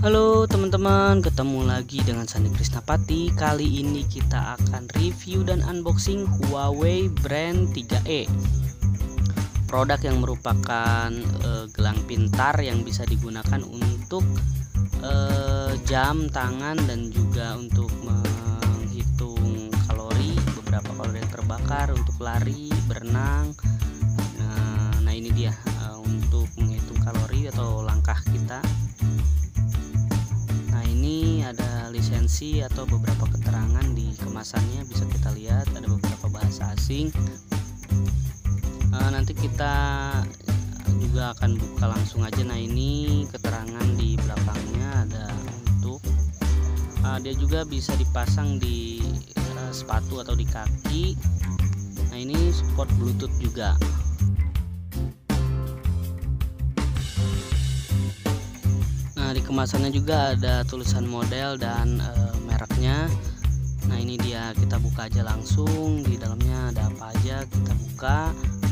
Halo teman-teman, ketemu lagi dengan Sandi Krisnapati. Kali ini kita akan review dan unboxing Huawei Brand 3E, produk yang merupakan gelang pintar yang bisa digunakan untuk jam tangan dan juga untuk menghitung kalori, beberapa kalori yang terbakar untuk lari, berenang. Nah ini dia untuk menghitung kalori atau langkah kita. Ada lisensi atau beberapa keterangan di kemasannya, bisa kita lihat ada beberapa bahasa asing. Nanti kita juga akan buka langsung aja. Nah ini keterangan di belakangnya ada untuk dia juga bisa dipasang di sepatu atau di kaki. Nah ini support Bluetooth juga. Di kemasannya juga ada tulisan model dan mereknya. Nah ini dia, kita buka aja langsung. Di dalamnya ada apa aja, kita buka.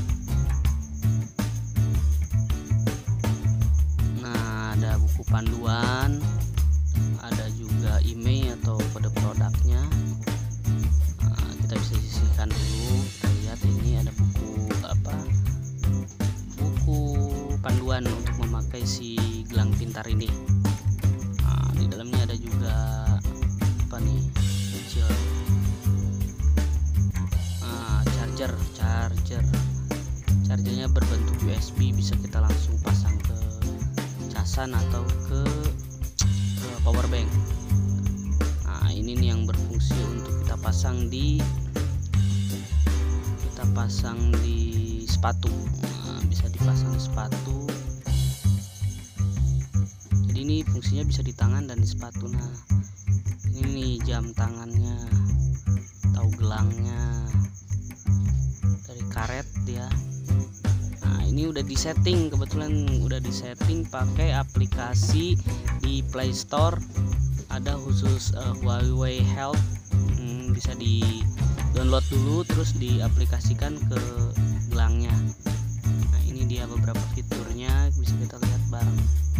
Nah ada buku panduan, ada juga email atau kode produknya. Kita bisa sisihkan dulu. Kita lihat ini ada buku panduan untuk memakai si gelang pintar ini. Di dalamnya ada juga chargernya berbentuk USB, bisa kita langsung pasang ke casan atau ke power bank. Nah ini nih yang berfungsi untuk kita pasang di sepatu. Bisa dipasang di sepatu. Jadi ini fungsinya bisa di tangan dan di sepatu. Nah ini nih jam tangannya atau gelangnya dari karet dia. Nah ini udah disetting, kebetulan udah disetting pakai aplikasi di Play Store. Ada khusus Huawei Health, bisa di download dulu terus diaplikasikan ke gelangnya. Nah ini dia beberapa fiturnya, bisa kita lihat bareng.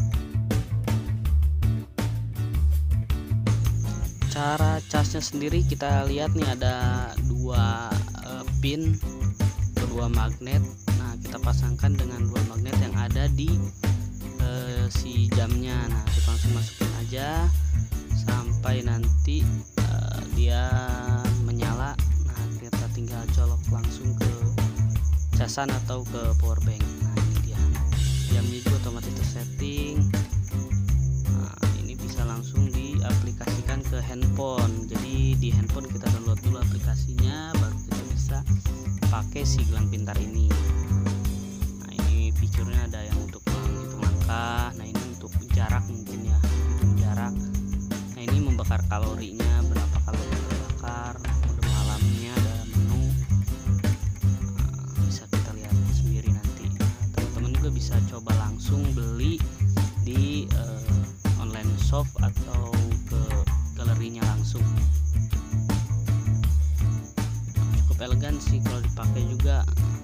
Cara casnya sendiri kita lihat nih, ada dua pin, dua magnet. Nah kita pasangkan dengan dua magnet yang ada di si jamnya. Nah kita langsung masukin aja sampai nanti dia menyala. Nah kita tinggal colok langsung ke casan atau ke power bank. Nah ini dia, jamnya juga otomatis tersetting. Nah ini bisa langsung diaplikasikan ke handphone. Jadi di handphone kita download dulu aplikasinya, baru kita bisa pakai si gelang pintar ini. Nah ini fiturnya ada yang untuk menghitung langkah. Nah ini untuk jarak, mungkin ya hitung jarak. Nah ini membakar kalorinya, berapa kalori yang terbakar. Mode malamnya ada menu. Bisa kita lihat sendiri nanti. Teman-teman juga bisa coba langsung beli di online shop atau ke galerinya langsung. Cukup elegan sih kalau dipakai, juga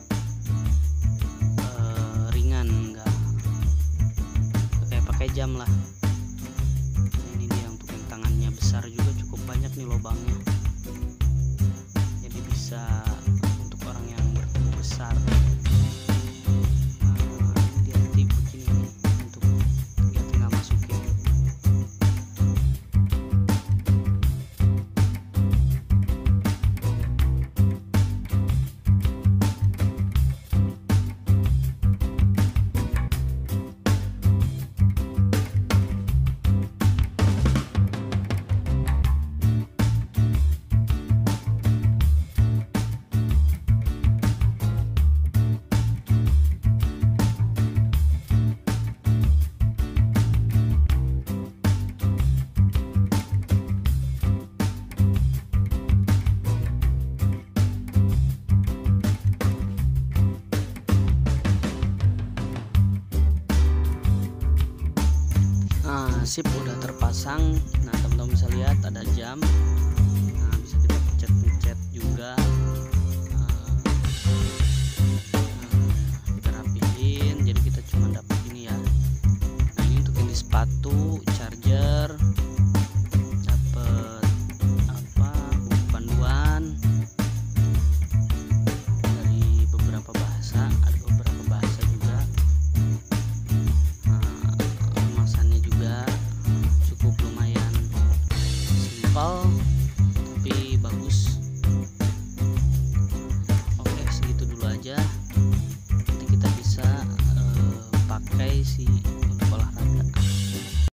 ringan, nggak kayak pakai jam lah. Nah, ini dia untuk yang tangannya besar juga cukup banyak nih lubangnya, jadi bisa untuk orang yang bertubuh besar. Dia tipe begini untuk dia tinggal masukin. Sip, udah terpasang. Nah teman-teman bisa lihat ada jam. Nah bisa kita pencet-pencet juga. Kita rapihin, jadi kita cuma dapat ini ya. Nah ini untuk yang tali sepatu, charger,